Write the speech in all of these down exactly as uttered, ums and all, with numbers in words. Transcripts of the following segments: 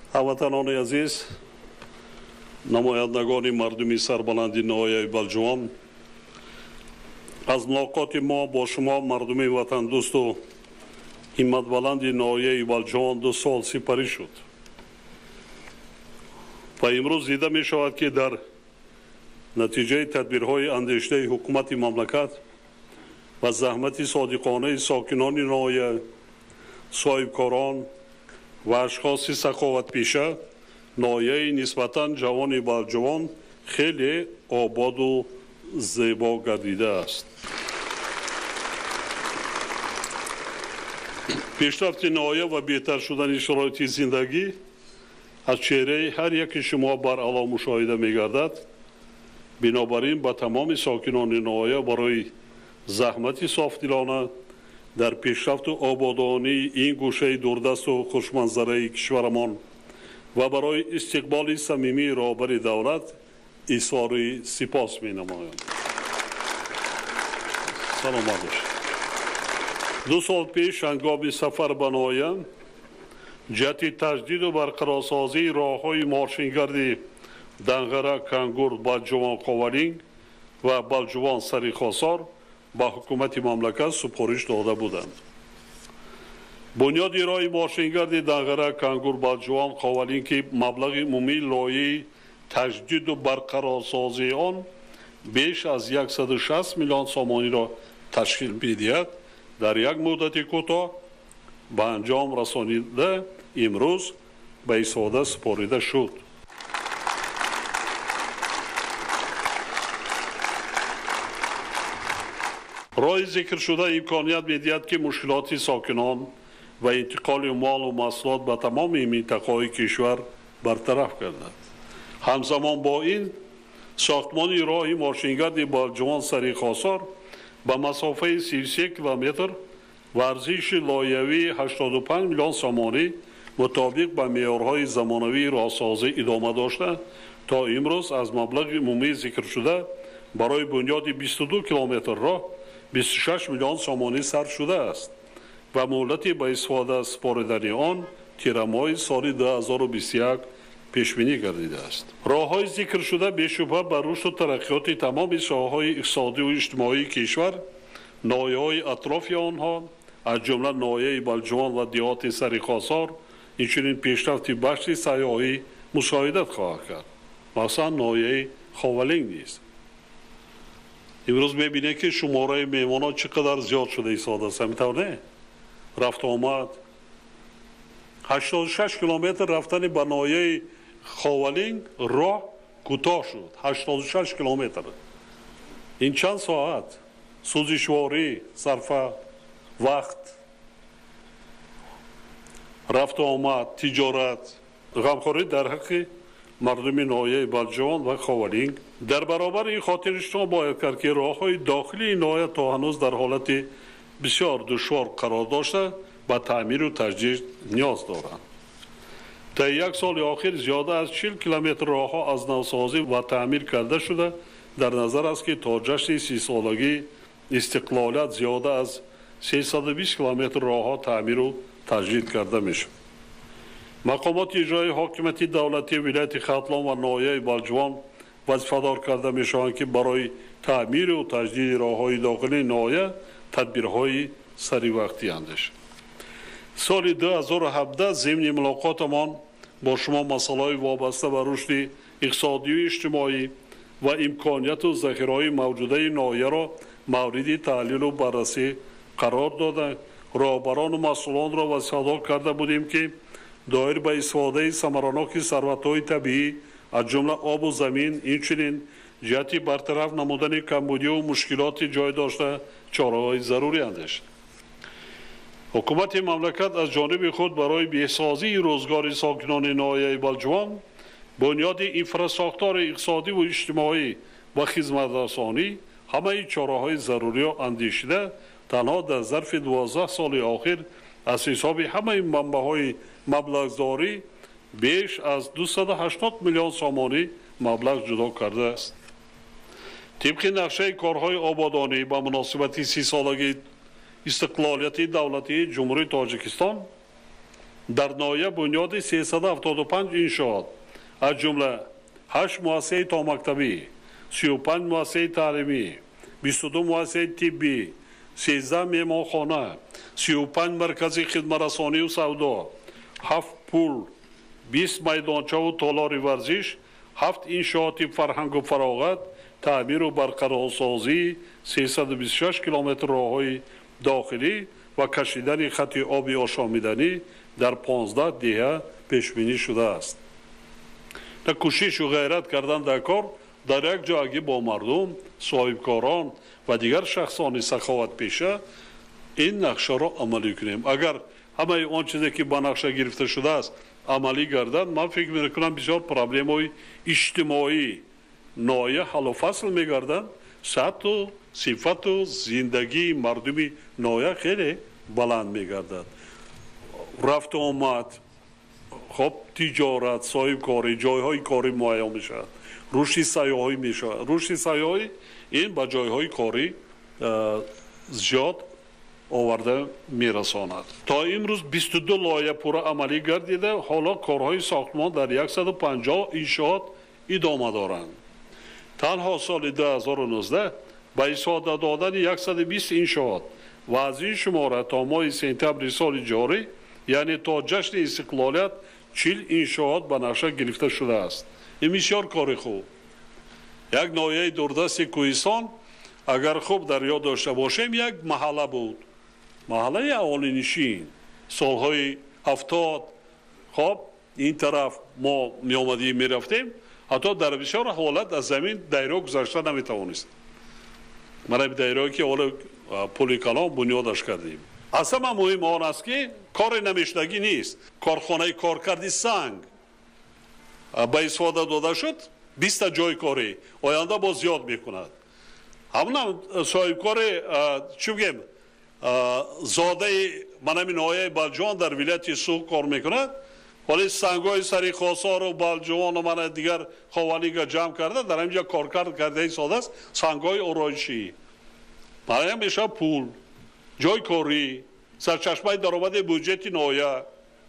هموطنان عزیز، نمایندگان مردمی سربلند ناحیه بلجوان، از ملاقات ما با شما مردم وطن دوست و همت بلند ناحیه بلجوان دو سال سپری شد و امروز دیده می شود که در نتیجه تدبیرهای اندیشیده حکومت مملکت و زحمت صادقانه ساکنان ناحیه، صاحبکاران و اشخاص سخاوت پیشه، ناحیه نسبتاً جوان بلجوان خیلی آباد و زیبا گردیده است. پیشرفت ناحیه و بهتر شدن شرایط زندگی از چهره هر یک شما بر علا مشاهده می گردد. بنابراین با تمام ساکنان ناحیه برای زحمت صافدلانه در پیشرفت و آبادانی این گوشه دوردست و خوشمنظره کشورمان و برای استقبال صمیمی رهبر دولت اظهار سپاس می نمایم. سلام علیکم. دو سال پیش هنگام سفر به ناحیه جهت تجدید و برقرارسازی راههای ماشینگردی دنغره، کانگور، بلجوان قاولینگ و بلجوان سریخاسار با حکومت مملکت سپارش داده بودند. بنیاد راه ماشینگرد دنغره، کانگور، بلجوان قاولینگ که مبلغ عمومی لایحه تجدید و برقرارسازی آن بیش از صد و شصت میلیون سومانی را تشکیل می‌دهد، در یک مدت کوتاه به انجام رسانیده امروز به استفاده سپارده شد. راه ذکر شده امکانیت می‌دهد که مشکلات ساکنان و انتقال مال و محصولات به تمام منطقه‌های کشور برطرف گردد. همزمان با این ساختمان راه ماشینگرد بلجوان سریخاسار به مسافه سی و سه کیلومتر و ارزش لایحه‌ای هشتاد و پنج میلیون سومانی مطابق به معیارهای زمانوی راهسازی ادامه داشته تا امروز از مبلغ عمومی ذکر شده برای بنیاد بیست و دو کیلومتر راه بیست و شش میلیون سومانی صرف شده است و مهلت به استفاده سپردن آن تیر ماه سال دو هزار و بیست و یک پیش بینی گردیده است. راههای ذکر شده بی‌شبهه بر رشد و ترقیات تمام ساحه‌های اقتصادی و اجتماعی کشور، ناحیه‌های اطراف آنها از جمله ناحیه بلجوان و دهات سریخاسار، همچنین پیشرفت بخش سیاحی مشاهدت خواهد کرد. مثلا ناحیه قاولینگ نیست. امروز می‌بینید که شماره میمانان چقدر زیاد شده ایستاده است. همینطور رفت آمد هشتاد و شش کیلومتر رفتن به ناحیه قاولینگ راه کوتاه شد. هشتاد و شش کیلومتر. این چند ساعت سوزشواری، صرف وقت، رفت آمد، تجارت، غمخوری در حق مردم ناحیه بلجوان و قاولینگ. در برابر این خاطر شما باید کرد که راه‌های داخلی ناحیه تا هنوز در حالت بسیار دشوار قرار داشته با تعمیر و تجدید نیاز دارند. تا یک سال آخر زیاده از چهل کیلومتر راه‌ها از نوسازی و تعمیر کرده شده. در نظر است که تا جشن سی سالگی استقلالیت زیاده از سیصد و بیست کیلومتر راه‌ها تعمیر و تجدید کرده میشه. مقامات اجرایی حاکمیت دولتی ولایت ختلان و ناحیه بلجوان وظیفه‌دار کرده میشوند که برای تعمیر و تجدید راه‌های داخلی ناحیه تدبیرهای سری وقتی اندیشه. سال دو هزار و هفده ضمن ملاقاتمان با شما مسائل وابسته به رشد اقتصادی و اجتماعی و امکانیت و ذخیره‌های موجوده ناحیه را مورد تحلیل و بررسی قرار داده. رهبران و مسئولان را وصیت کرده بودیم که دایر به استفاده ثمرناک ثروت‌های طبیعی از جمله آب و زمین، اینچنین جهت برطرف نمودن کمبودی و مشکلات جای داشته چاره‌های ضروری اندیشید. حکومت مملکت از جانب خود برای بهسازی روزگار ساکنان ناحیه بلجوان بنیاد انفراستراکچور اقتصادی و اجتماعی و خدمات رسانی همه چاره‌های ضروری را اندیشیده تنها در ظرف دوازده سال آخر از حساب همه منبع‌های مبلغداری بیش از دویست و هشتاد میلیون سومانی مبلغ جدا کرده است. طبق نقشه کارهای آبادانی با مناسبت سی سالگی استقلالیت دولتی جمهوری تاجیکستان در ناحیه بنیاد سیصد و هفتاد و پنج انشاءات از جمله هشت مؤسسه تا مکتبی، سی و پنج مؤسسه تعلیمی، بیست و دو مؤسسه طبی، سیزده مهمانخانه، سی و پنج مرکز خدمت رسانی و سودا، هفت پول، بیست میدانچه و تالار ورزش، هفت انشاءات فرهنگ و فراغت، تعمیر و برقرارسازی، سیصد و بیست و شش کیلومتر راههای داخلی و کشیدن خط آبی آشامیدنی در پانزده دهه پیش بینی شده است. در کوشش و غیرت کردن در کار در یک جایی با مردم، صاحبکاران و دیگر شخصان سخاوت پیشه این نقشه را عملی کنیم. اگر همه آن چیزی که با نقشه گرفته شده است عملی گردد، من فکر میکنم بسیار پرابلم های اجتماعی نایه حل و فصل میگردن، سطح و صفت و زندگی مردمی نایه خیلی بلند میگردد. رفت و آمد، خب تجارت، صاحب کاری، جایهای کاری معین میشد، رشد سیاحی میشد. رشد سیاحی این با جایهای کاری زیاد آورده میرساند. تا امروز بیست و دو لایحه پورا عملی گردیده، حالا کارهای ساختمان در صد و پنجاه انشاءات ادامه دارند. تنها سال دو هزار و نوزده با استفاده دادن صد و بیست انشاءات و از این شماره تا ماه سپتامبر سال جاری، یعنی تا جشن استقلالیت، چهل انشاءات به نقشه گرفته شده است. این بسیار کار خوب. یک ناحیه دوردست کوهستان اگر خوب در یاد داشته باشیم، یک محله بود، محله اهالی نشین. سالهای هفتاد خب این طرف ما می آمدیم می رفتیم، حتی در بسیار حالت از زمین دایره گذاشته نمی توانست. من دایره که حالا پل کلام بنیادش کردیم. اصلا مهم آن است که کار نمیشدگی نیست. کارخانه کارکردی سنگ به استفاده داده شد، بیست جای کاری آینده باز زیاد میکند. همون صاحب کار چی بگیم زاده منمی نایه بلجوان در ولایت سوق کار میکند، ولی سنگای سری خاصار و بلجوان و من دیگر خوانیگا جمع کرده در اینجا کارکرد کرده ساده است. سنگای آرایشی برای میشه پول، جای کاری، سرچشمه درآمد بودجه نایه،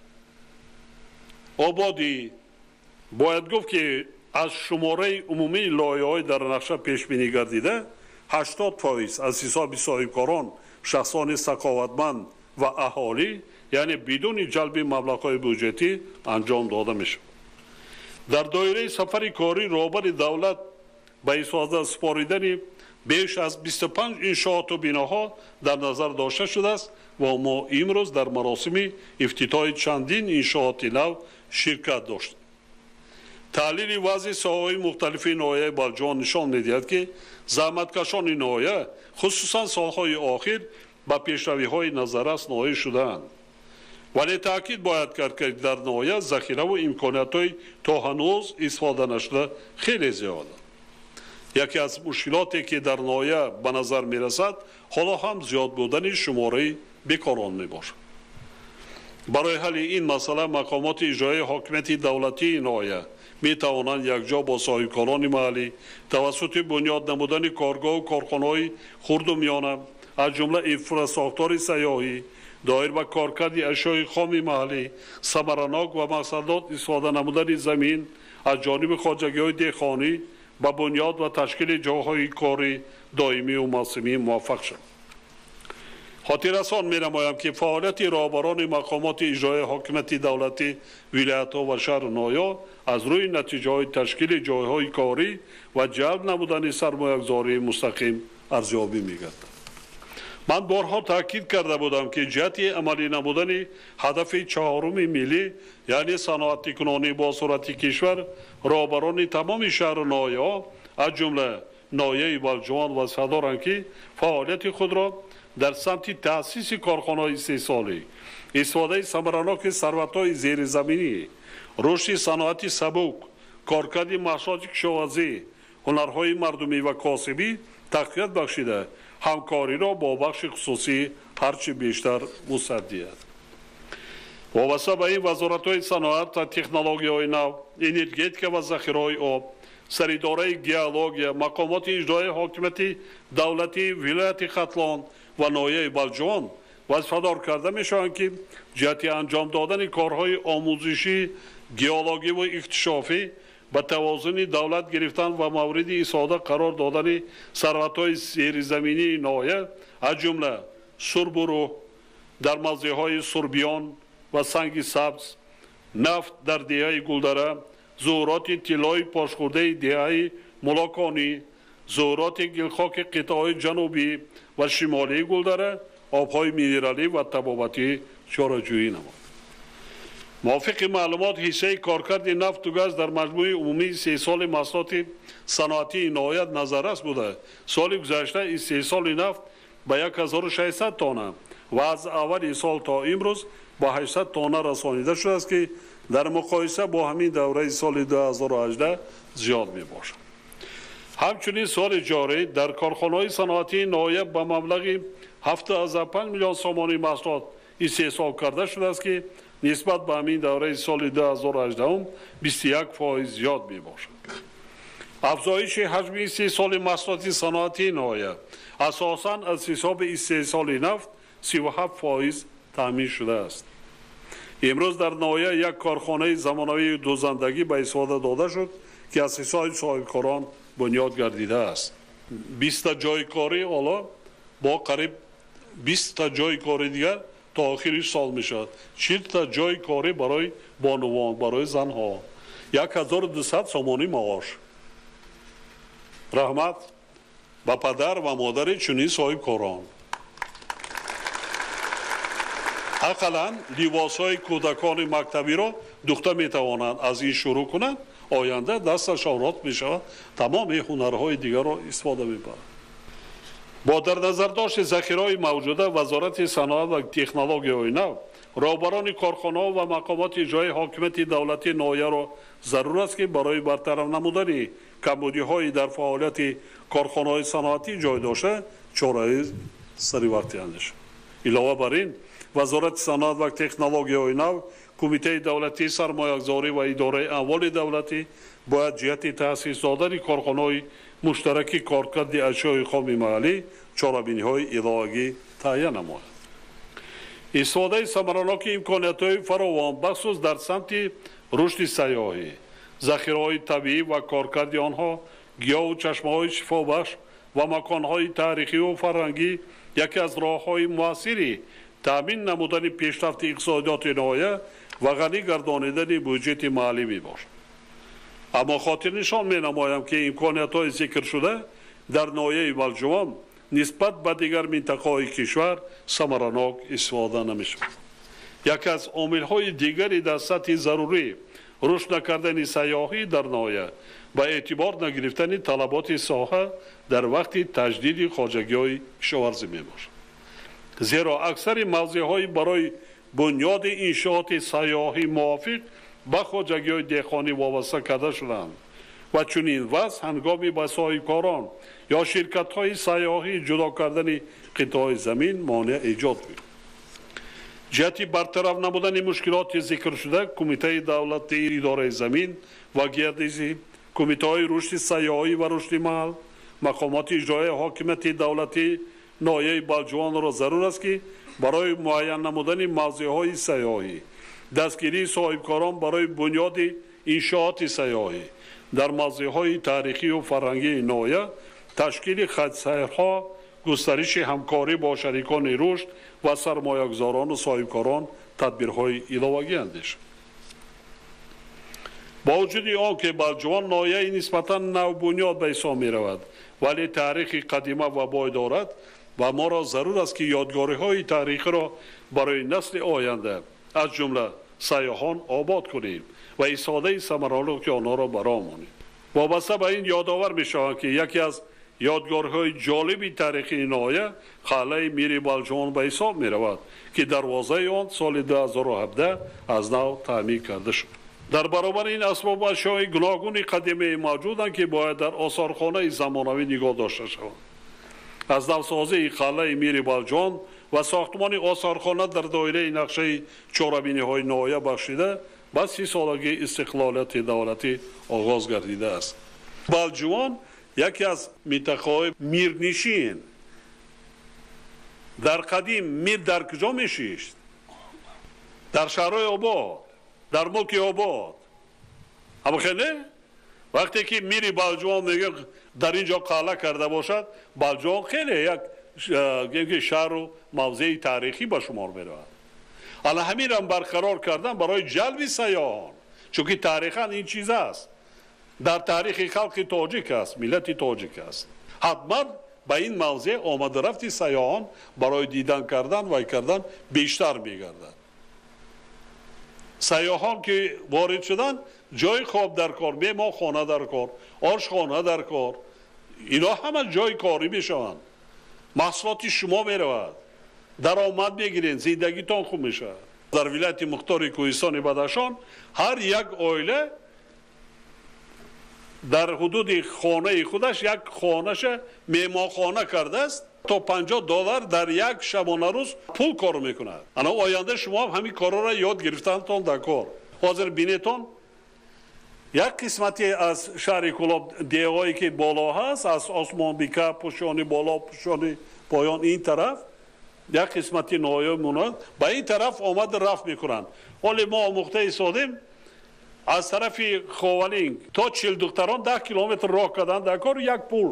آبادی. باید گفت که از شماره عمومی لایحه‌های در نقشه پیش بینی گردیده هشتاد فیصد از حساب صاحبکاران، شخصان سخاوتمند و اهالی، یعنی بدون جلب مبلغ‌های بودجتی انجام داده میشه. در دایره سفر کاری رهبر دولت به استفاده سپاریدن بیش از بیست و پنج انشاءات و بناها در نظر داشته شده است و ما امروز در مراسم افتتاح چندین انشاءات نو شرکت داشتیم. تحلیل وضع ساحه‌های مختلف ناحیه بلجوان نشان می‌دهد که زحمتکشان ناحیه خصوصا سالهای آخر به پیشروی‌های نظررس نائل شده‌اند. ولی تاکید باید کرد که در ناحیه ذخیره و امکانات‌های تا هنوز استفاده نشده خیلی زیاد. یکی از مشکلاتی که در ناحیه به نظر می‌رسد حالا هم زیاد بودن شماره بیکاران میباشد. برای حل این مسئله مقامات اجرایی حاکمیت دولتی ناحیه می توانند یکجا با صاحبکاران محلی توسط بنیاد نمودن کارگاه و کارخانه‌های خرد و میانه از جمله انفراستراکچور سیاحی دایر به کارکرد اشیاء خام محلی ثمرناک و مقصدات استفاده نمودن زمین از جانب خواجگی‌های دهقانی با بنیاد و تشکیل جاهای کاری دائمی و موسمی موفق شد. خاطررسان می‌نمایم که فعالیت رهبران مقامات اجرایی حاکمیت دولتی ولایت‌ها و شهر نایا از روی نتیجه‌های تشکیل جایهای کاری و جلب نمودن سرمایه‌گذاری مستقیم ارزیابی می‌گردد. من بارها تاکید کرده بودم که جهت عملی نمودن هدف چهارم ملی یعنی صنعت کنونی با صورت کشور رهبران تمام شهر نایا از جمله ناحیه بلجوان و صدارند که فعالیت خود را در سمت تأسیس کارخانه‌های سه ساله، استفاده ثمرناک ثروت‌های زیرزمینی، رشد صنعت سبک، کارکرد محصولات کشاورزی، هنرهای مردمی و کاسبی تقویت بخشیده همکاری را با بخش خصوصی هرچه بیشتر مصدیت. وابسته به این وزارت‌های صنعت و تکنولوژی‌های نو، انرژتیک و ذخیره‌های آب، سریداره گیولوژی، مقامات اجرایی حاکمیت دولتی ولایت ختلان و ناحیه بلجوان وظیفه‌دار کرده میشوند که جهت انجام دادن کارهای آموزشی، گیولوژی و اکتشافی به توازن دولت گرفتن و مورد استفاده قرار دادن ثروت‌های زیرزمینی نایه از جمله سربرو در موضع‌های سربیان و سنگ سبز، نفت در دهه گلدره، ظهورات طلای پاشخورده دهه ملاکانی، ظهورات گلخاک قطعه‌های جنوبی و شمالی گلدره، آب‌های مینرالی و طبابتی چاره‌جویی نمود. موافق معلومات حصه کارکرد نفت و گاز در مجموع عمومی سه سال محصولات صنعتی نهایت نظررس بوده. سال گذشته استحصال نفت به یک هزار و ششصد تانه و از اول سال تا امروز با هشتصد تانه رسانیده شده است که در مقایسه با همین دوره سال دو هزار و هجده زیاد می باشد. همچنین سال جاری در کارخانه‌های صنعتی نهایت به مبلغ هفت و پنج میلیون سومانی محصولات استحصال کرده شده است که نسبت به همین دوره سال دو هزار و هجده بیست و یک فاصله زیاد می باشد. افزایش حجم استحصال محصولات صنعتی نهایت اساساً از حساب استحصال نفت سی و هفت فاصله تامین شده است. امروز در نهایت یک کارخانه زمانوی دوزندگی به استفاده داده شد که از حساب صاحبکاران بنیاد گردیده است. بیست تا جای کاری حالا با قریب بیست تا جای کاری دیگر تا آخر سال می شود. چهل تا جای کاری برای بانوان، برای زنها، یک هزار و دویست سومانی معاش. رحمت به پدر و مادر چنین صاحبکاران. اقلا لباس‌های کودکان مکتبی را دختر می توانند از این شروع کنند، آینده دستش آورد می شود، تمام هنرهای دیگر را استفاده می برند. با در نظر داشت ذخیره‌های موجوده، وزارت صنعت و تکنولوژی نو رهبران کارخانه و مقامات اجرایی حاکمیت دولتی ناحیه را ضرور است که برای برطرف نمودن کمبودی‌های در فعالیت کارخانه‌های صنعتی جای داشته چاره سری وقتی اندیشه. علاوه بر این وزارت صنعت و تکنولوژی نو، کمیته دولتی سرمایه‌گذاری و اداره اموال دولتی باید جهت تأسیس دادن کارخانه‌های مشترک کارکرد اشیاء خام محلی چاره‌بینی‌های الهه‌ای تعیین نماید. استفاده ثمرناک امکانیت‌های فراوان بخصوص در سمت رشد سیاحی، ذخیره‌های طبیعی و کارکرد آنها، گیاه و چشمه‌های شفابخش و مکان‌های تاریخی و فرهنگی یکی از راه‌های موثری تامین نمودن پیشرفت اقتصادیات ناحیه و غنی گردانیدن بودجه محلی میباشد. اما خاطر نشان می نمایم که امکانیت‌های ذکر شده در ناحیه بلجوان نسبت به دیگر منطقه‌های کشور ثمرناک استفاده نمی‌شود. یکی از عامل‌های دیگری در سطح ضروری رشد نکردن سیاحی در ناحیه با اعتبار نگرفتن طلبات ساحه در وقت تجدید خواجگی‌های کشاورزی میباشد. زیرا اکثر موضع‌های برای بنیاد انشاءات سیاحی موافق به خواجگی‌های دهقانی وابسته کرده شدند و چنین وضع هنگامی به صاحبکاران یا شرکت‌های سیاحی جدا کردن قطعه‌های زمین مانع ایجاد بود. جهت برطرف نمودن مشکلات ذکر شده، کمیته دولتی اداره زمین و گردشی، کمیته‌های رشد سیاحی و رشد محل، مقامات اجرایی حاکمیت دولتی ناحیه بلجوان را ضرور است که برای معین نمودن موضع‌های سیاحی، دستگیری صاحبکاران برای بنیاد انشاءات سیاحی در موضع‌های تاریخی و فرهنگی ناحیه، تشکیل خط‌سیرها، گسترش همکاری با شریکان رشد و سرمایه‌گذاران و صاحبکاران تدبیرهای علاوه‌ای اندیش. با وجود آنکه بلجوان ناحیه نسبتاً نو بنیاد به حساب می‌رود ولی تاریخ قدیمه و بای دارد و ما را ضرور است که یادگاری‌های تاریخی را برای نسل آینده از جمله سیاحان آباد کنیم و استفاده ثمرناک آنها را برآوریم. وابسته به این یادآور می‌شوم که یکی از یادگارهای جالبی تاریخی ناحیه قلعه میر بلجوان به حساب می‌رود که دروازه آن سال دو هزار و هفده از نو تعمیر کرده شد. در برابر این اسباب اشیاء گوناگون قدیمی موجودند که باید در آثارخانه زمانوی نگاه داشته شوند. از نوسازی قلعه میر بلجوان و ساختمان آثارخانه در دایره نقشه چهاربینی‌های ناحیه بخشیده به سی سالگی استقلالیت دولتی آغاز گردیده است. بلجوان یکی از منطقه‌های میرنشین در قدیم میر در کجا میشیشت؟ در شهرهای آباد، در ملک آباد. اما خیلی وقتی که میری بالجوان میگه در اینجا قلعه کرده باشد، بالجوان خیلی یک شهر و موضع تاریخی به شمار میرود. حالا همین هم برقرار کردن برای جلب سیاحان، چون که تاریخاً این چیز است، در تاریخ خلق تاجیک است، ملت تاجیک است. حتما به این موضع آمد رفت سیاحان برای دیدن کردن و کردن بیشتر میگردد. سیاحان که وارد شدن جای خواب در کار، میما خانه در کار، آشخانه در کار، اینا همه جای کاری میشوند. محصولات شما میرود، درآمد میگیرین، زندگیتان خوب میشه. در ولایت مختار کوهستان بدخشان هر یک عائله در حدود خانه خودش یک خانهش میمانخانه کرده است تا پنجاه دلار در یک شبانه روز پول کار میکند. انا آینده شما هم همین کارا را یاد گرفتنتان در کار. حاضر بینیتون یک قسمتی از شهر کلاب دیوایی که بالا هست، از آسمان بیکه پوشانی بالا پوشانی پایان این طرف یک قسمتی نایه موناد به این طرف آمد رفت میکنند. ولی ما مقطع ایستادیم از طرف خوالینگ تا چل دختران ده کیلومتر راه کردن در کار یک پول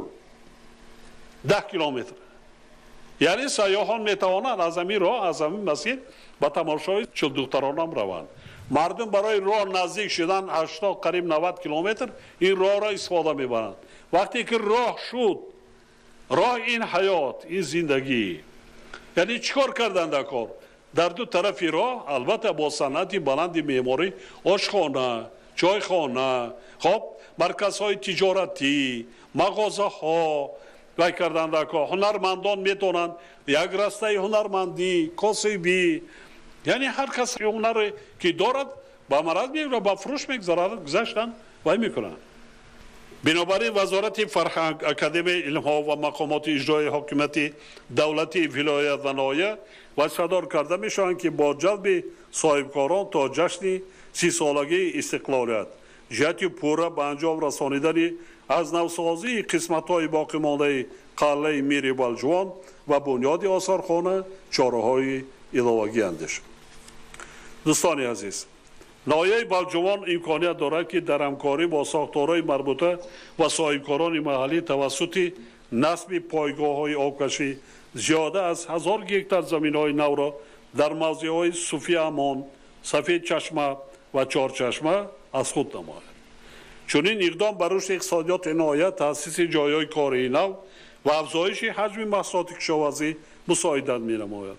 ده کیلومتر. یعنی سیاحان میتوانند از همین راه از همین مسیر به تماشای چل دختران هم روند. مردم برای راه نزدیک شدن هشتاد قریب نود کیلومتر این راه را استفاده میبرند. وقتی که راه شد، راه این حیات، این زندگی، یعنی چیکار کردن در کار؟ در دو طرف راه البته با صنعت بلند معماری، آشخانه، چایخانه، خب مرکزهای تجارتی، مغازه ها و کردن در کار. هنرمندان میتونند یک راسته هنرمندی، کاسبی، یعنی هر کس هنر که دارد با مرد میگذارد، با فروش میگذارد، گذاشتن و میکنند. بنابراین وزارت فرهنگ، اکادمی علم ها و مقامات اجرایی حکومت دولتی ولایت و نایه و صدر کرده میشوند که با جلب صاحبکاران تا جشن سی سالگی استقلالیت جهت پوره به انجام رسانیدن از نوسازی قسمت های باقی مانده قلعه میر بالجوان و بنیاد آثارخانه چاره‌های علاوگی اندیش. دوستان عزیز، نایه بالجوان امکانیت دارد که در همکاری با ساختارهای مربوطه و صاحبکاران محلی توسط نصب پایگاه‌های آبکشی زیاده از هزار گیکتر زمین‌های نو را در موضع‌های صوفی امان، سفید چشمه و چهارچشمه از خود نماید. چنین اقدام بر رشد اقتصادیات نایه، تأسیس جای‌های کاری نو و افزایش حجم محصولات کشاورزی مساعدت می‌نماید.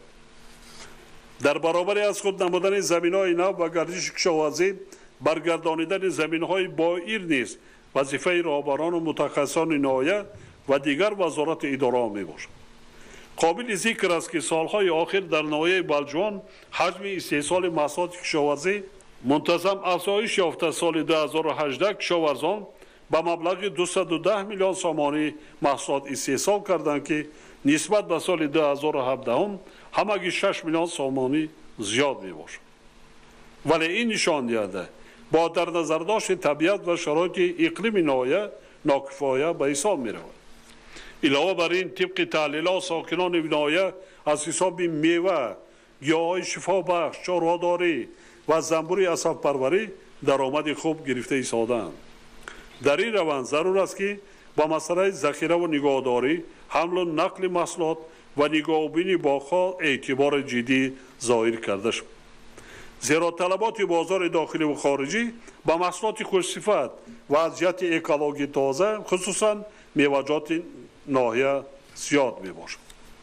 در برابر از خود نمودن زمین‌های نو و گردش کشاورزی، برگردانیدن زمین‌های بایر نیز وظیفه رهبران و متخصصان نایه و دیگر وزارت اداره میباشد. قابل ذکر است که سالهای آخر در نایه بالجوان حجم استحصال محصولات کشاورزی منتظم افزایش یافته. سال دو هزار و هجده کشاورزان به مبلغ دویست و ده میلیون سامانی محصولات استحصال کردند که نسبت به سال دو هزار و هفده همگی شش میلیون سامانی زیاد می باشد. ولی این نشان دهنده با در نظر داشت طبیعت و شرایط اقلیم نایه ناکفایه به حساب می رود. علاوه بر این طبق تحلیلات ساکنان نایه از حساب میوه، گیاهای شفا بخش، چراگاهداری و زنبور اسب پروری درآمد خوب گرفته ایستادند. در این روند ضرور است که با مسئله ذخیره و نگهداری، حمل و نقل محصولات و نگاهبینی باغ‌ها اعتبار جدی ظاهر کرده شد. زیرا طلبات بازار داخلی و خارجی با محصولات خوش‌صفت و از جهت اکولوژی تازه خصوصا میوه‌جات ناحیه زیاد میباشد.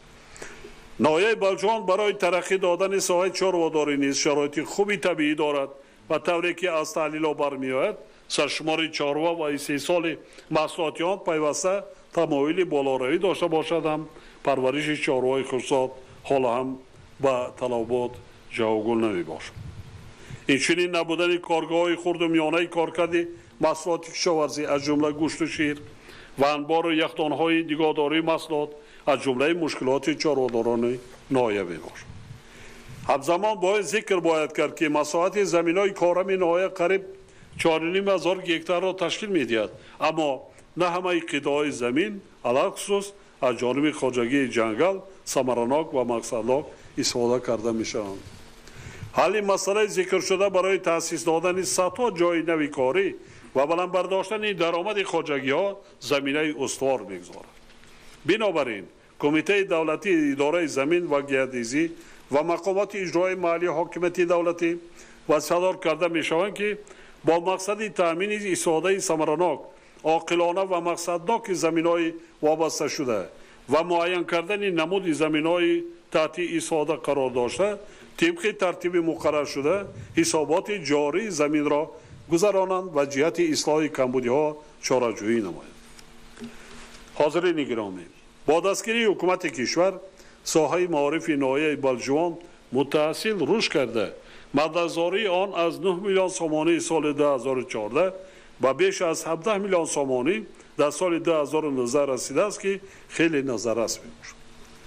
ناحیه بالجوان برای ترقی دادن ساحه چراگاهداری نیز شرایط خوبی طبیعی دارد و طوری که از تحلیل‌ها برمی‌آید سرشمار چاروا و استحصال محصولات آن پیوسته تمایل بالاروی داشته باشد. هم پرورش چارواهای خصوصات حالا هم با طلبات جوابگو نمی باشد. این چنین نبودن کارگاه خرد و میانه کارکرد محصولات کشاورزی از جمله گوشت و شیر و انبار و یخدانهای نگهداری محصولات از جمله مشکلات چاره‌داران نایه می باشد. همزمان باید ذکر باید کرد که مساحت زمین‌های کارم نایه قریب چهار و نیم هزار گیکتر را تشکیل می‌دهد، اما نه همه قطعه‌های زمین علاوه خصوص از جانب خواجگی جنگل самаранок ва мақсаднок истифода карда мешаванд. ҳалли масъалаи зикршуда барои таъсис додани садҳо ҷойи нави корӣ ва баландбардоштани даромади хоҷагиҳо заминаи устувор мегузорад. бинобар ин кумитаи давлатии идораи замин ва геодезӣ ва мақомоти иҷроии маҳаллии ҳокимияти давлатӣ васфадор карда мешаванд ки бо мақсади таъмини истифодаи самаранок оқилона ва мақсадноки заминҳои вобасташуда ва муайян кардани намуди заминҳои таҳти истифода қарор дошта тибқи тартиби муқаррар шуда ҳисоботи ҷории заминро гузаронанд ва ҷиҳати ислоҳи камбудиҳо чораҷӯӣ намоянд. ҳозирини гиромӣ, бо дастгирии ҳукумати кишвар соҳаи маорифи ноҳияи балҷувон мутаассил рушд карда маблағзории он аз нӯҳ миллион сомонии соли ду ҳазору чордаҳ ба беш аз ҳабдаҳ миллион сомонӣ дар соли ду ҳазору нуздаҳ расидааст ки хеле назаррас мебошад.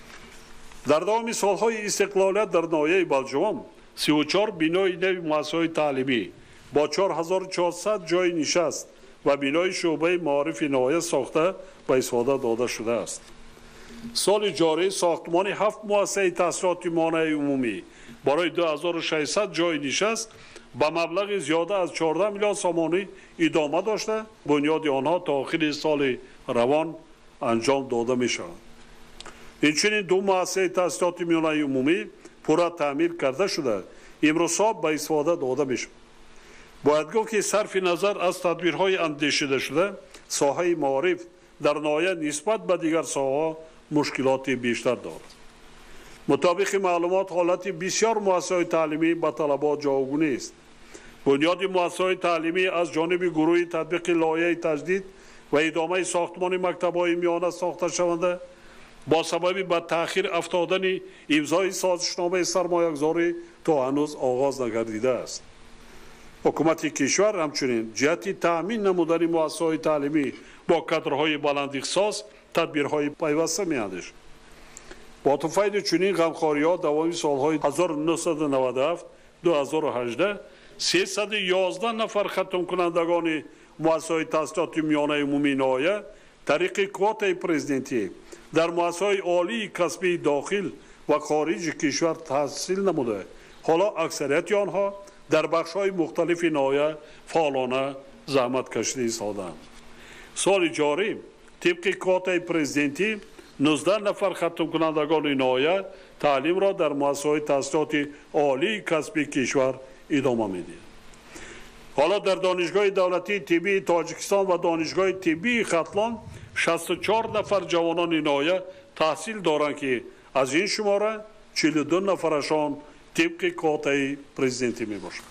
дар давоми солҳои истиқлолият дар ноҳияи балҷувон сию чор бинои нави муассисаҳои таълимӣ бо чор ҳазору чорсад ҷойи нишаст ва бинои шуъбаи маорифи ноҳия сохта ба истифода дода шудааст. соли ҷорӣ сохтмони ҳафт муассисаи таҳсилоти монаи умумӣ барои ду ҳазору шашсад ҷойи нишаст ба маблағи зиёда аз чордаҳ миллион сомонӣ идома дошта бунёди онҳо то охири соли равон анҷом дода мешавад. инчунин ду муассисаи таҳсилоти миёнаи умумӣ пурра таъмир карда шуда имрӯзҳо ба истифода дода мешавад. бояд гуфт ки сарфи назар аз тадбирҳои андешидашуда соҳаи маориф дар ноҳия нисбат ба дигар соҳаҳо мушкилоти бештар дорад. мутобиқи маълумот ҳолати бисёр муассисаҳои таълимӣ ба талабот ҷавобгунист. бунёди муассисаҳои таълимӣ аз ҷониби гурӯҳи татбиқи лоиҳаи таҷдид ва идомаи сохтмони мактабҳои миёна сохташаванда бо сабаби ба таъхир афтодани имзои созишномаи сармоягузорӣ то ҳанӯз оғоз нагардидааст. ҳукумати кишвар ҳамчунин ҷиҳати таъмин намудани муассисаҳои таълимӣ бо кадрҳои баландихсос тадбирҳои пайваста меандешад. бо туфайли чунин ғамхориҳо давоми солҳои ҳазору нӯҳсаду наваду ҳафт - ду ҳазору ҳаждаҳ сесаду ёздаҳ нафар хатмкунандагони муассисаҳои таҳсилоти миёнаи умумии ноҳия тариқи квотаи президентӣ дар муассисаҳои олии касбии дохил ва хориҷи кишвар таҳсил намуда ҳоло аксарияти онҳо дар бахшҳои мухталифи ноҳия фаъолона заҳматкашидӣ истодаанд. соли ҷорӣ тибқи квотаи президентӣ нуздаҳ нафар хатмкунандагони ноҳия таълимро дар муассисаҳои таҳсилоти олии касбии кишвар идома медиҳанд. ҳоло дар донишгоҳи давлатии тиббии тоҷикистон ва донишгоҳи тиббии хатлон шасту чор нафар ҷавонони ноҳия таҳсил доранд ки аз ин шумора чилу ду нафарашон тибқи квотаи президентӣ мебошанд.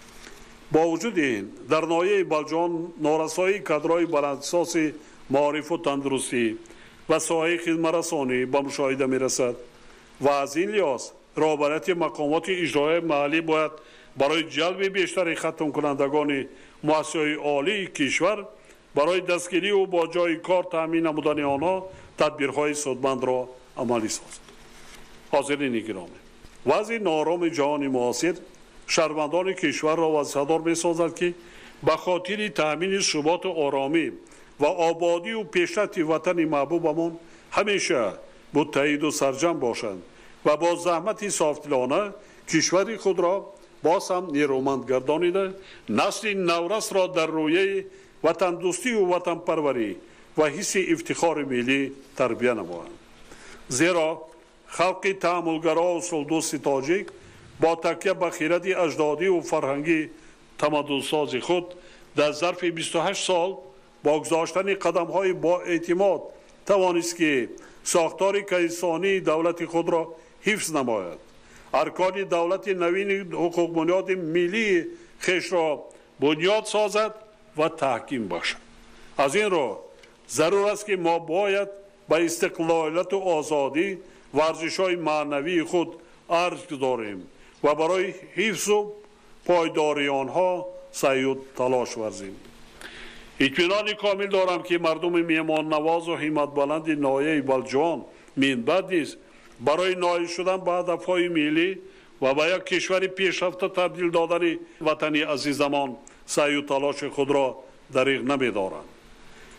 бо вуҷуди ин дар ноҳияи балҷувон норасоии кадрҳои баландихсоси маорифу тандурустӣ ва соҳаи хидматрасонӣ ба мушоҳида мерасад ва аз ин лиҳоз роҳбарияти мақомоти иҷроияи маҳаллӣ бояд барои ҷалби бештари хатмкунандагони муассисаҳои олии кишвар барои дастгирию бо ҷои кор таъмин намудани онҳо тадбирҳои судмандро амалӣ созад. ҳозирини гиромӣ, вазъи ноороми ҷаҳони муосир шаҳрвандони кишварро вазифадор месозад ки ба хотири таъмини суботу оромӣ ва ободию пешрафти ватани маҳбубамон ҳамеша муттаҳиду сарҷам бошанд ва бо заҳмати софдилона кишвари худро боз ҳам нерӯманд гардонида насли наврасро дар рӯяи ватандӯстию ватанпарварӣ ва ҳисси ифтихори миллӣ тарбия намоянд. зеро халқи таъммулгаро усулдӯсти тоҷик бо такя ба хирати аҷдодию фарҳангӣ тамаддунсози худ дар зарфи бисту ҳашт сол бо гузоштани қадамҳои боэътимод тавонист ки сохтори кайҳисонии давлати худро ҳифз намояд, аркони давлати навини ҳуқуқбунёди миллии хешро бунёд созад ва таҳким бахшад. аз ин роҳ зарур аст ки мо бояд ба истиқлолияту озодӣ ва арзишҳои маънавии худ арз гузорем ва барои ҳифзу пойдории онҳо саъю талош варзем. иттиминони комил дорам ки мардуми меҳмоннавозу ҳиматбаланди ноҳияи балҷувон минбаъд низ барои ноил шудан ба ҳадафҳои миллӣ ва ба як кишвари пешрафта табдил додани ватани азизамон саъю талоши худро дариғ намедоранд.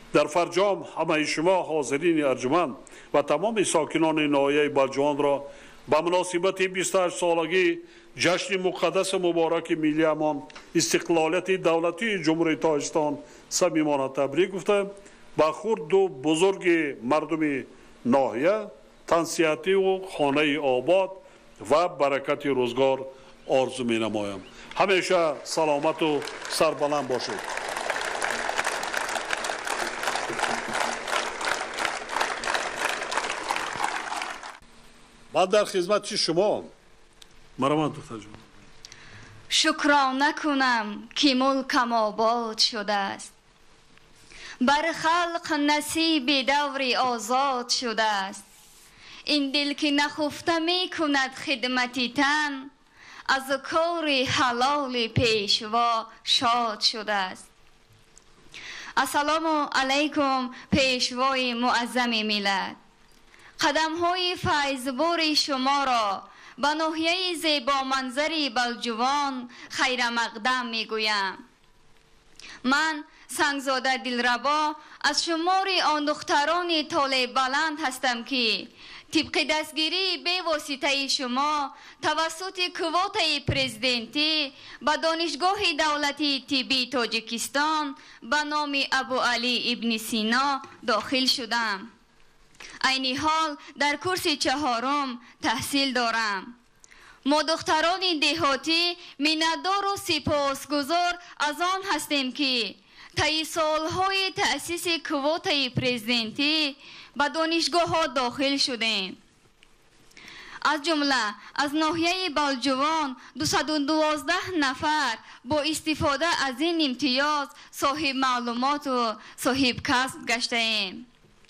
در فرجام همه شما حاضرین ارجمند و تمام ساکنان ناحیه بلجوان را به مناسبت بیست و هشت سالگی جشن مقدس مبارک ملی امان استقلالیت دولتی جمهوری تاجیکستان صمیمانه تبریک گفته با خرد و بزرگ مردم ناحیه تنصیحاتی و خانه آباد و برکت روزگار آرزو می نمایم. همیشه سلامت و سربلند باشید. بعد در خدمت شما مرحمت دکتر جان. شکرانه کنم که ملکم آباد شده است، بر خلق نصیب دوری آزاد شده است. این دل که نخفته می کند خدمتی تن، از کار حلال پیشوا شاد شده است. السلام علیکم پیشوای معظم ملت. قدم های فیضبار شما را به ناحیه زیبا منظری بلجوان خیر مقدم می گویم. من سنگزاده دلربا از شمار آن دختران طالع بلند هستم که طبق دستگیری به واسطه شما توسط کوات پرزیدنتی به دانشگاه دولتی طبی تاجیکستان به نام ابو علی ابن سینا داخل شدم. عین حال در کورس چهارم تحصیل دارم. ما دختران دهاتی منتدار و سپاسگزار از آن هستیم که طی سالهای تأسیس کوات پرزیدنتی به دانشگاه ها داخل شدیم. از جمله از ناحیه بلجوان دویست و دوازده نفر با استفاده از این امتیاز صاحب معلومات و صاحب کسب گشته ایم.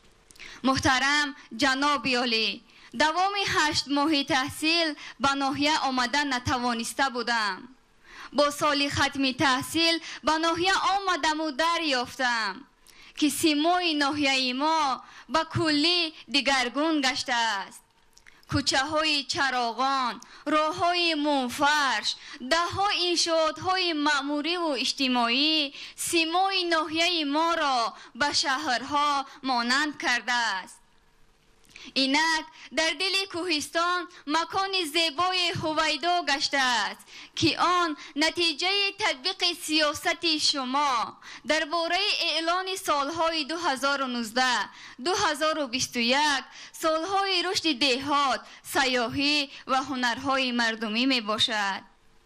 محترم جناب عالی، دوام هشت ماه تحصیل به ناحیه آمده نتوانسته بودم. با سال ختم تحصیل به ناحیه آمدم و دریافتم که سیمای ناحیه ما به کلی دیگرگون گشته است. کوچه های چراغان، راه های منفرش، ده ها انشاءات های معموری و اجتماعی سیمای ناحیه ما را به شهرها مانند کرده است. اینک در دل کوهستان مکان زیبای هویدا گشته است که آن نتیجه تطبیق سیاست شما درباره اعلان سالهای دو هزار و نوزده دو هزار و بیست و یک سالهای رشد دهات، سیاحی و هنرهای مردمی می باشد.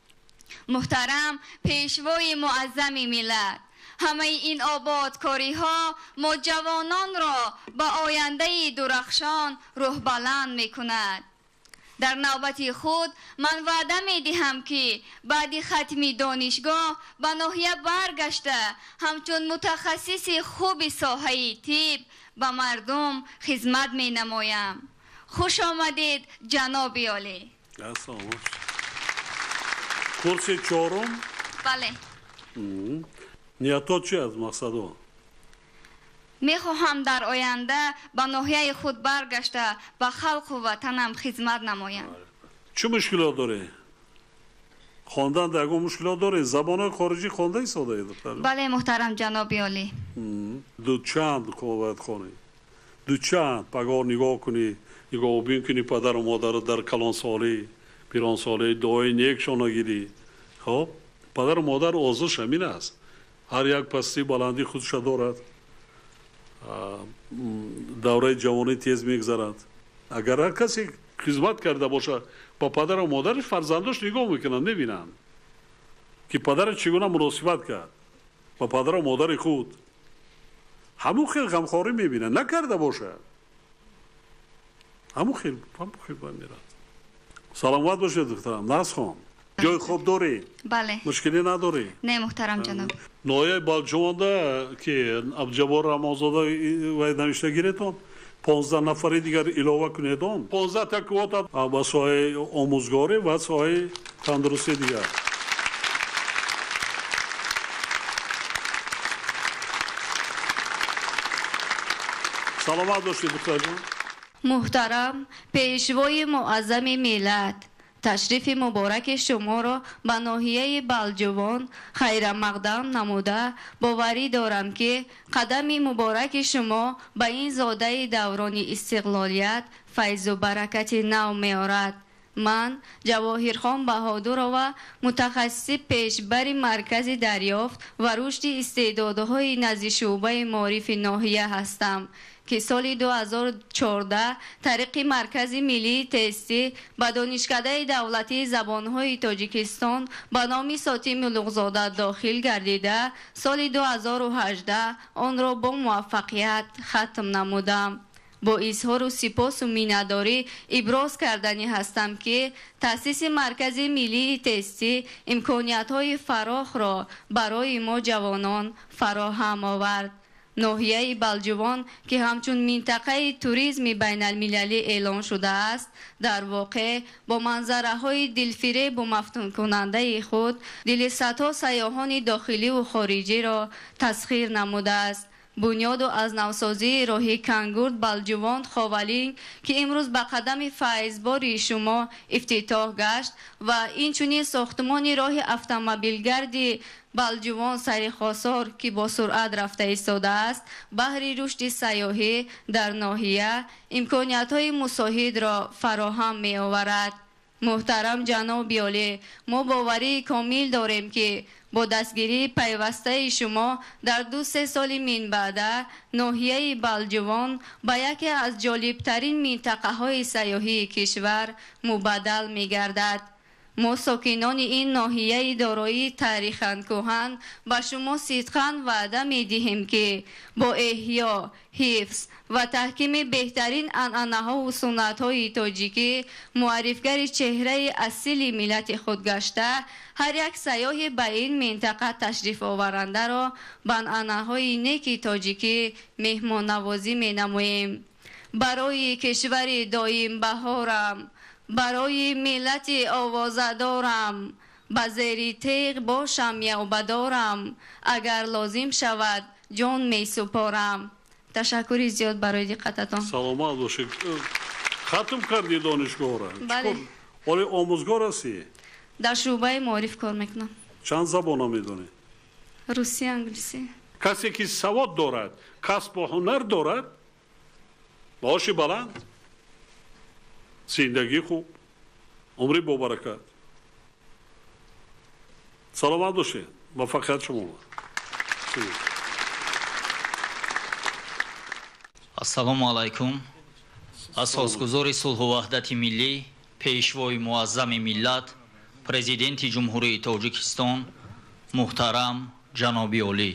محترم پیشوای معظم ملت، همه این آبادکاری ها ما جوانان را به آینده درخشان روح بلند می کند. در نوبت خود من وعده می دهم که بعد ختم دانشگاه به ناحیه برگشته همچون متخصص خوب ساحه طب به مردم خدمت می نمایم. خوش آمدید جناب عالی. کورس چهارم؟ بله. نیتات چی از مقصدو؟ می خواهم در آینده به ناحیه خود برگشته به خلق و وطنم خدمت نمایم. چه مشکلات داره؟ خواندن دگو مشکلات داره؟ زبان خارجی خونده ای ساده دکتر؟ بله محترم جناب عالی. دو چند باید خونی؟ دو چند پگاه نگاه کنی، نگاه بین کنی پدر و مادر در کلان سالی پیران سالی دعای نیکشان گیری. خب پدر و مادر آزش همین است. هر یک پستی بلندی خودش دارد. دوره جوانی تیز میگذرد. اگر هر کسی خدمت کرده باشه با پدر و مادرش فرزندش نگاه میکنن میبینن که پدر چگونه مناسبت کرد با پدر و مادر خود. همون خیلی غمخواری میبینن نکرده باشه همون خیلی همون خیلی باید میرد. سلامت باشه دکترم. ناز خان جای خوب داری؟ بله. مشکلی نداری؟ نه محترم جناب. ناحیه بلجوانده که عبدالجبار رمضانزاده و نوشته گیرتون پانزده نفری دیگر علاوه کنیدون. پانزده تا کوتا با ساحه آموزگاری و ساحه تندرستی دیگر. سلامت باشید دکتر جان. محترم پیشوای معظم ملت، تشریف مبارک شما را به ناحیه بلجوان خیرمقدم نموده باوری دارم که قدم مبارک شما به این زاده دوران استقلالیت فیض و برکت نو می‌آورد. من جواهرخان بهادر و متخصص پیشبر مرکز دریافت و رشد استعدادهای نزد شعبه معارف ناحیه هستم که سال دو هزار و چهارده طریق مرکز ملی تستی به دانشکده دولتی زبانهای تاجیکستان به نام ساتی ملوغزاده داخل گردیده سال دو هزار و هجده آن را با موفقیت ختم نمودم. با اظهار و سپاس و مینه‌داری ابراز کردنی هستم که تأسیس مرکز ملی تستی امکانیت‌های فراخ را برای ما جوانان فراهم آورد. ناحیه بلجوان که همچون منطقه توریسم بین المللی اعلان شده است در واقع با منظره های دلفریب و مفتون کننده خود دل صدها سیاحان داخلی و خارجی را تسخیر نموده است. بنیاد و از نوسازی راه کنگورد بلجوان خاولین که امروز به قدم فیضبار شما افتتاح گشت و اینچنین ساختمان راه اتومبیلگرد بلجوان سری خاصار که با سرعت رفته ایستاده است بهر رشد سیاحی در ناحیه امکانیت های مساعد را فراهم می آورد. محترم جناب عالی، ما باوری کامل داریم که با دستگیری پیوسته شما در دو سه سال من بعد ناحیه بلجوان به یکی از جالبترین منطقه های سیاحی کشور مبدل می گردد. ما ساکنان این ناحیه دارای تاریخ کهن به شما صدقاً وعده می دهیم که با احیا، حفظ و تحکیم بهترین عنعنه‌ها و سنت‌های تاجیکی معرفگر چهره اصیل ملت خود گشته هر یک سیاح به این منطقه تشریف آورنده را به عنعنه‌های نیک تاجیکی مهمان نوازی می نماییم. برای کشور دایم بهارم، برای ملت آوازدارم، به زیر تیغ باشم یا بدارم، اگر لازم شود جان می سپارم. تشکری زیاد برای دقتتان. سلامت باشید. ختم کردی دانشگاه را؟ بله. ولی آموزگار هستی؟ در شعبه معارف کار میکنم. چند زبان میدونی؟ روسی، انگلیسی. کسی که سواد دارد، کسب و هنر دارد، معاش بلند، زندگی خوب، عمری با برکت. سلامت باشید. موفقیت شما. ассалому алайкум. Асосгузори сулҳу ваҳдати миллӣ, пешвои муаззами миллат, президенти ҷумҳурии Тоҷикистон, муҳтарам ҷаноби олӣ.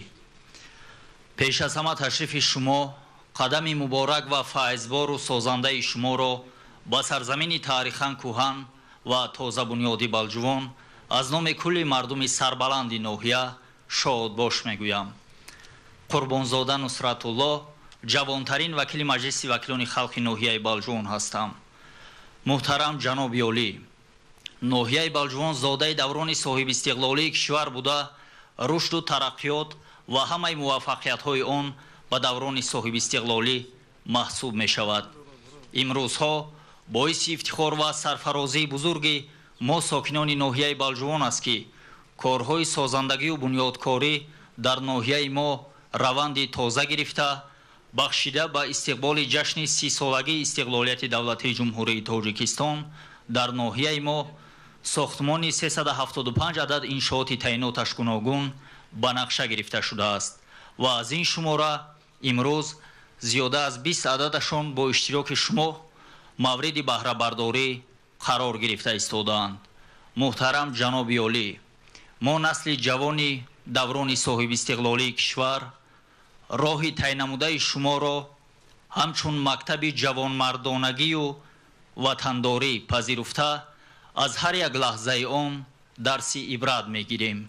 пеш аз ҳама ташрифи шумо, қадами муборак ва файзбору созандаи шуморо ба сарзамини таърихан кӯҳан ва тозабунёди Балҷувон аз номи кулли мардуми сарбаланди ноҳия шодбош мегӯям. Қурбонзода Нусратулло ҷавонтарин вакили маҷлиси вакилони халқи ноҳияи Балҷувон ҳастам. муҳтарам ҷаноби олӣ, ноҳияи Балҷувон зодаи даврони соҳибистиқлолии кишвар буда рушду тараққиёт ва ҳамаи муваффақиятҳои он ба даврони соҳибистиқлолӣ маҳсуб мешавад. имрӯзҳо боиси ифтихор ва сарфарозии бузурги мо сокинони ноҳияи Балҷувон аст ки корҳои созандагию бунёдкорӣ дар ноҳияи мо раванди тоза гирифта бахшида ба истиқболи ҷашни сисолагии истиқлолияти давлатии ҷумҳурии Тоҷикистон дар ноҳияи мо сохтмони сесад و ҳафтоду панҷ адад иншооти таъиноташ гуногун ба нақша гирифта шудааст ва аз ин шумора имрӯз зиёда аз бист ададашон бо иштироки шумо мавриди баҳрабардорӣ қарор гирифта истодаанд. муҳтарам ҷаноби олӣ, мо насли ҷавони даврони соҳибистиқлолии кишвар роҳи тайнамудаи шуморо ҳамчун мактаби ҷавонмардонагию ватандорӣ пазируфта аз ҳар як лаҳзаи он дарси ибрат мегирем.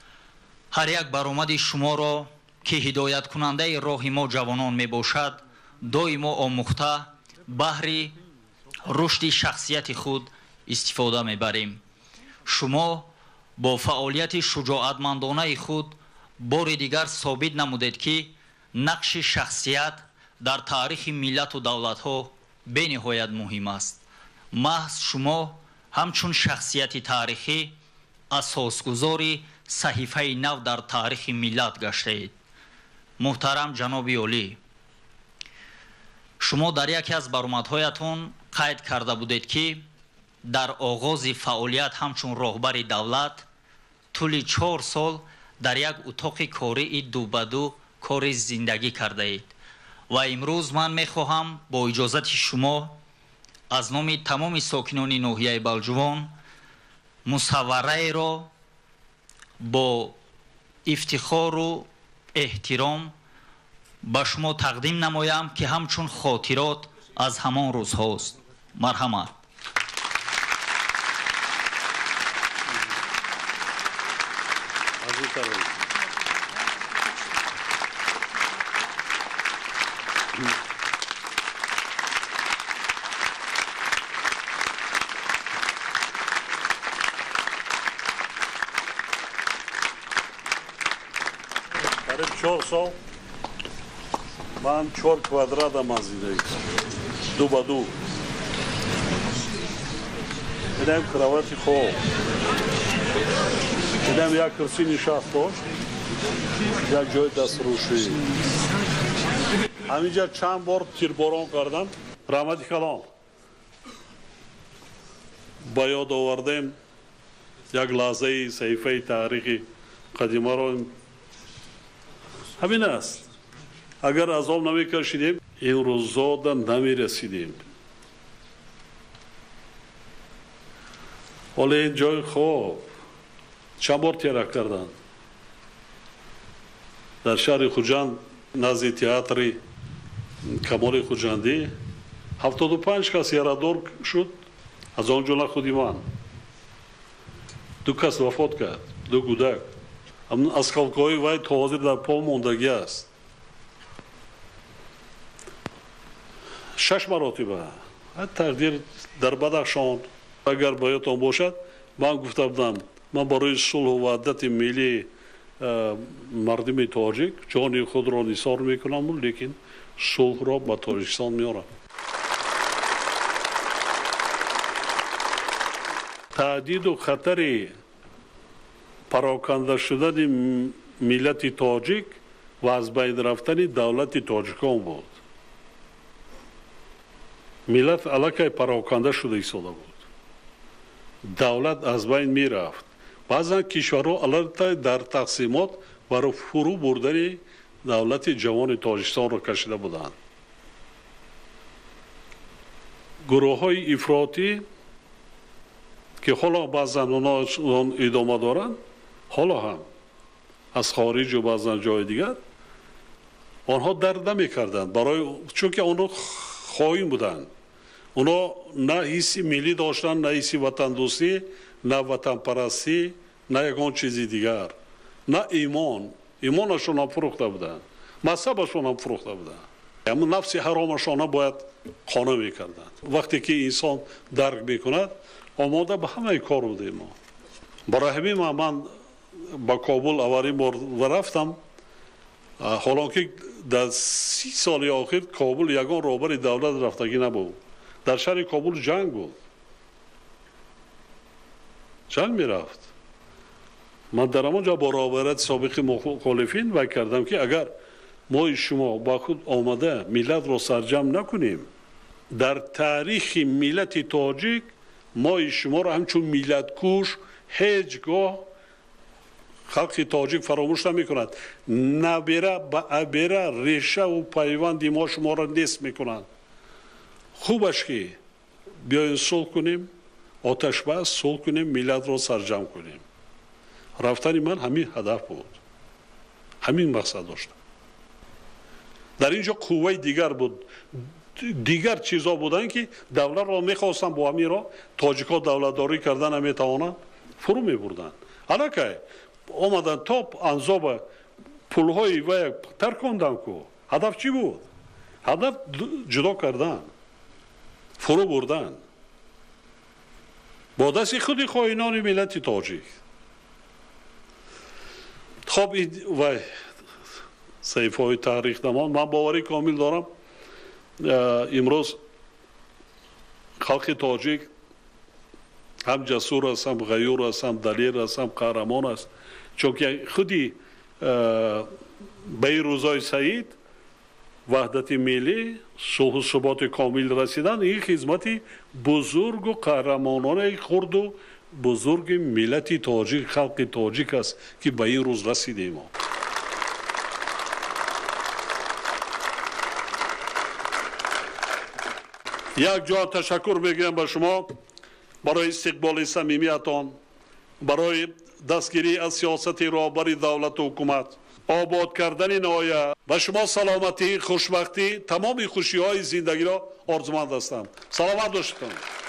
ҳар як баромади шуморо ки ҳидояткунандаи роҳи мо ҷавонон мебошад доимо омӯхта баҳри рушди шахсияти худ истифода мебарем. шумо бо фаъолияти шуҷоатмандонаи худ бори дигар собит намудед ки нақши шахсият дар таърихи миллату давлатҳо бениҳоят муҳим аст. маҳз шумо ҳамчун шахсияти таърихӣ асосгузори саҳифаи нав дар таърихи миллат гаштаед. муҳтарам ҷаноби олӣ, шумо дар яке аз баромадҳоятон қайд карда будед ки дар оғози фаъолият ҳамчун роҳбари давлат тӯли чор сол дар як утоқи кории дубаду кори зиндагӣ кардаед ва имрӯз ман мехоҳам бо иҷозати шумо аз номи тамоми сокинони ноҳияи Балҷувон мусаввараеро бо ифтихору эҳтиром ба шумо тақдим намоям ки ҳамчун хотирот аз ҳамон рӯзҳост. марҳамат. قریب چهار سال من چهار کوادرات هم از زندگی دو با دو بدم کراواتی خوب بدم یک کرسی نشست داشت یک جای دست روشی همینجا چند بار تیرباران کردم. رحمتی کلام با یاد آوردیم یک لحظه صحیفه تاریخی قدیمه رو همین است. اگر از آن نمی کشیدیم این روزا نمی رسیدیم. ولی این جای خوب چند بار تیرک کردن در شهر خوجند نزد تئاتر کمال خوجندی هفتاد و پنج کس یارادور شد از آن جمله خودی من. دو کس وفات کرد، دو کودک. از خلقهای وی تا حاضر در پا ماندگی است. شش مراتبه تقدیر در بدخشان اگر بایدتان باشد من گفته بودم من برای صلح و وحدت ملی مردم تاجیک جان خود را نثار میکنم لیکن صلح را به تاجیکستان میارم. تهدید و خطر پراکنده شدن ملت تاجیک و از بین رفتن دولت تاجیکان بود. ملت علاقه پراکنده شده ایستاده بود. دولت از بین می رفت. بعضا کشورها علاقه در تقسیمات برای فرو بردن دولت جوان تاجیکستان را کشیده بودند. گروه های افراطی که حالا بعضا اونا ادامه دارند حالا هم از خارج و بعضا جای دیگر آنها درد نمی کردند برای چون که آنها خائن بودند. اونا نه حسی ملی داشتن، نه حسی وطن دوستی، نه وطن پرستی، نه یکان چیزی دیگر، نه ایمان. ایمانشون هم فروخته بودند، مذهبشون هم فروخته بودند. اما نفس حرامشان باید خانه میکردند. وقتی که انسان درک میکند آماده به همه کار بودیم ما. برای همین من با کابل اولین بار رفتم، حالا که در سی سال آخر کابل یگان راهبر دولت رفتگی نبود. در شهر کابل جنگ بود، جنگ می رفت. من در آنجا با راهبرت سابق مخالفین وعده کردم که اگر ما شما با خود آمده ملت را سرجم نکنیم در تاریخ ملت تاجیک ما شما را همچون ملت کوش هیچگاه خلق تاجیک فراموش نمی کند. نبیره با ابیره ریشه و پیوندی ما شما را نیست می کنند. خوبش که بیاین صلح کنیم، آتش بس صلح کنیم، ملت را سرجم کنیم. رفتن من همین هدف بود، همین مقصد داشتم. در اینجا قوه دیگر بود، دیگر چیزا بودن که دولت را میخواستن با همین را تاجیکا دولتداری کردن نمیتوانند فرو میبردن. حالا که آمدن تا انزاب پولهای و ترکاندن که هدف چی بود؟ هدف جدا کردن، فرو بردن با دست خود خائنان ملت تاجیک. خب این و صحیفه های تاریخ نمان من باوری کامل دارم امروز خلق تاجیک هم جسور است، هم غیور است، هم دلیر است، هم قهرمان است. چون که خودی به این روزای سعید وحدت ملی، صلح و ثبات کامل رسیدن، این خدمتی بزرگ و قهرمانانه خرد و بزرگ ملت تاجیک، خلق تاجیک است که به این روز رسیدیم. ما یک جا تشکر میگم به شما برای استقبال صمیمیتان، برای دستگیری از سیاست راهبر دولت و حکومت، آباد کردن نایه و شما سلامتی، خوشبختی، تمام خوشی های زندگی را آرزومند هستم. سلامت باشید.